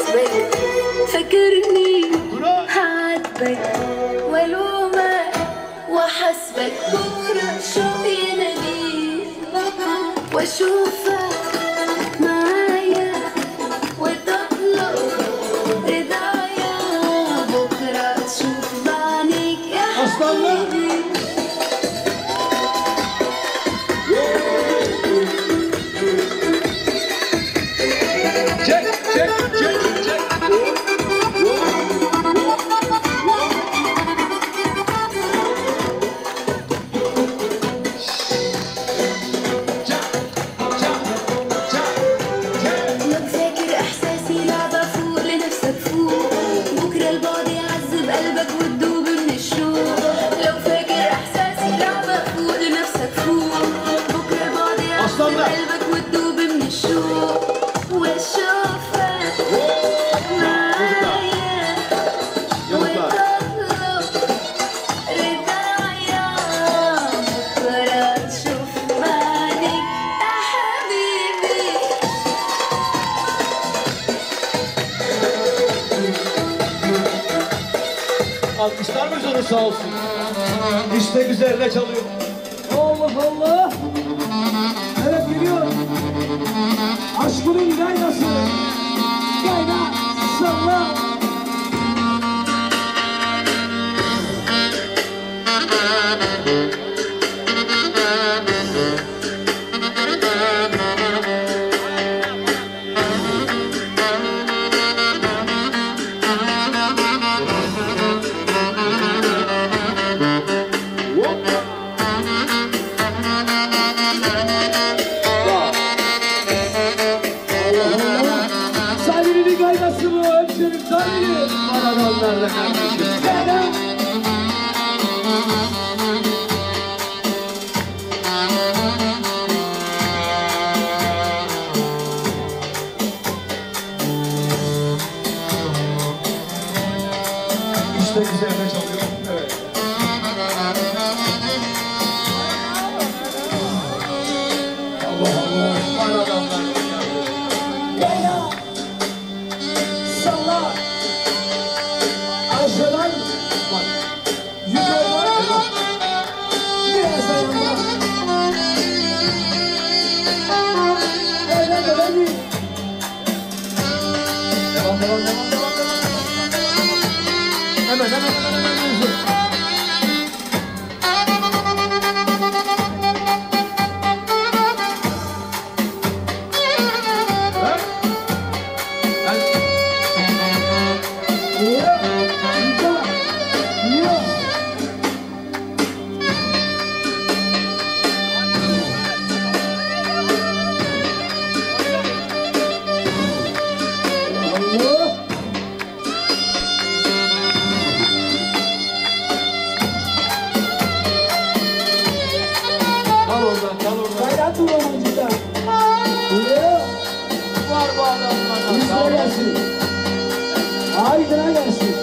حاسبك فكرني هعاتبك والومك وحسبك بكرة شو يناديك واشوفك معايا وتطلب رضايا بكرة تشوف بعينيك يا حبيبي Alkışlar mı canı sağ olsun. İşte üzerine çalıyor. Allah Allah. Evet geliyor. Aşkının gaynası. Gayna salla. Maradonlarla kardeşim. İşte üzerine çalıyor. Evet. Allah Allah. Maradonlar. Gayna salla. Aşağıdan bak. Yukarıdan biraz ayağına. Evet efendim. Devam. Hemen. Kal orada. Bayrak duramancıda. Var bu adamlar. Üstüne gelsin. Aydın'a gelsin.